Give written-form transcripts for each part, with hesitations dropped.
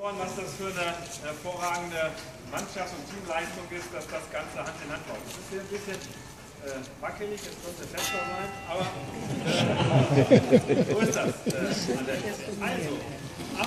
Was das für eine hervorragende Mannschafts- und Teamleistung ist, dass das Ganze Hand in Hand läuft. Es ist hier ein bisschen wackelig, es könnte fester sein, aber so ist das. Also, am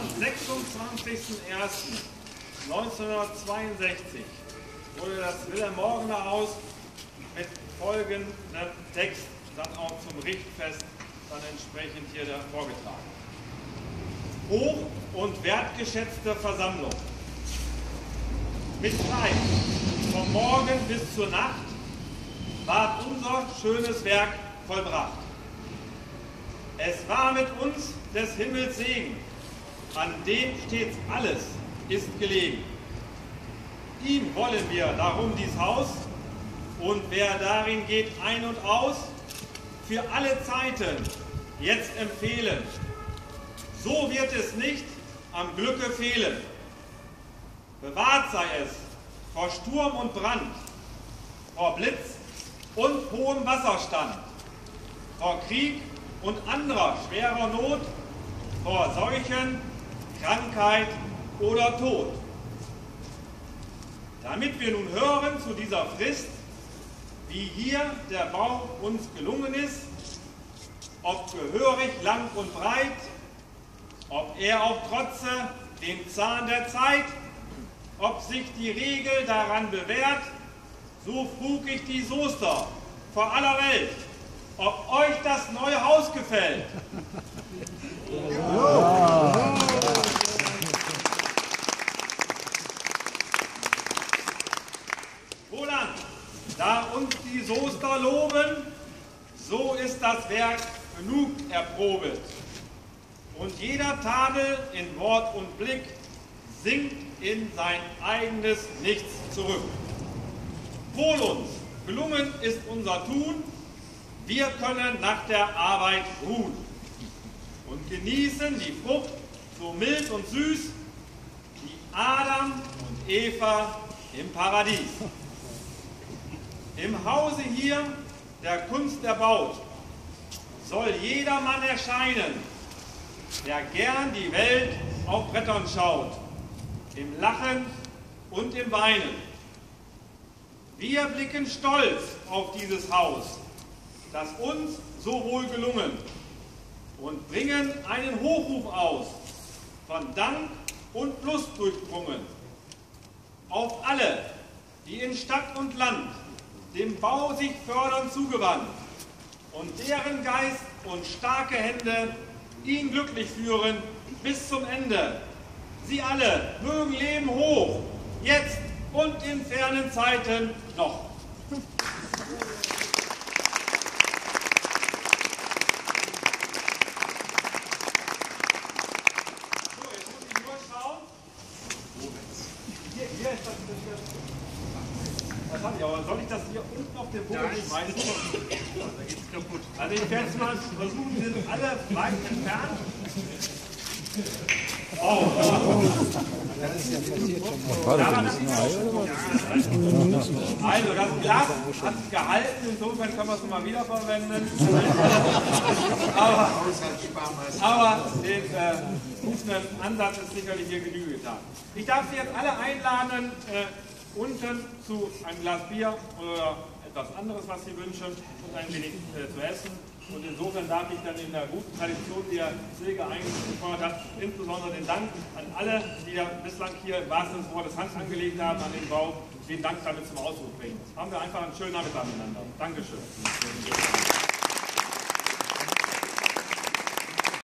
26.01.1962 wurde das Wilhelm-Morgener Haus mit folgendem Text dann auch zum Richtfest dann entsprechend hier vorgetragen. Hoch- und wertgeschätzte Versammlung. Mit Leid vom Morgen bis zur Nacht ward unser schönes Werk vollbracht. Es war mit uns des Himmels Segen, an dem stets alles ist gelegen. Ihm wollen wir darum dies Haus, und wer darin geht ein und aus, für alle Zeiten jetzt empfehlen. So wird es nicht am Glücke fehlen. Bewahrt sei es vor Sturm und Brand, vor Blitz und hohem Wasserstand, vor Krieg und anderer schwerer Not, vor Seuchen, Krankheit oder Tod. Damit wir nun hören zu dieser Frist, wie hier der Bau uns gelungen ist, ob gehörig lang und breit, ob er auch trotze dem Zahn der Zeit, ob sich die Regel daran bewährt, so frug ich die Soester vor aller Welt, ob euch das neue Haus gefällt. Wohlan, da uns die Soester loben, so ist das Werk genug erprobet. Und jeder Tadel in Wort und Blick sinkt in sein eigenes Nichts zurück. Wohl uns, gelungen ist unser Tun, wir können nach der Arbeit ruhen und genießen die Frucht so mild und süß, wie Adam und Eva im Paradies. Im Hause hier, der Kunst erbaut, soll jedermann erscheinen, der gern die Welt auf Brettern schaut, im Lachen und im Weinen. Wir blicken stolz auf dieses Haus, das uns so wohl gelungen, und bringen einen Hochruf aus, von Dank und Lust durchdrungen, auf alle, die in Stadt und Land dem Bau sich fördernd zugewandt und deren Geist und starke Hände ihn glücklich führen bis zum Ende. Sie alle mögen leben hoch, jetzt und in fernen Zeiten noch. So, jetzt muss ich nur schauen. Hier ist das. Das habe ich, aber soll ich das hier unten auf den Boden schmeißen? Da geht's kaputt. Also ich werde es mal versuchen, sind alle weit entfernt. Oh. Also das Glas hat gehalten, insofern können wir es mal wiederverwenden. aber den guten Ansatz ist sicherlich hier Genüge getan. Ich darf Sie jetzt alle einladen, unten zu einem Glas Bier oder etwas anderes, was Sie wünschen, und ein wenig zu essen. Und insofern darf ich dann in der guten Tradition, die Herr Silge eingefordert hat, insbesondere den Dank an alle, die ja bislang hier im wahrsten Sinne des Wortes Hand angelegt haben an den Bau, den Dank damit zum Ausdruck bringen. Haben wir einfach einen schönen Nachmittag miteinander. Dankeschön.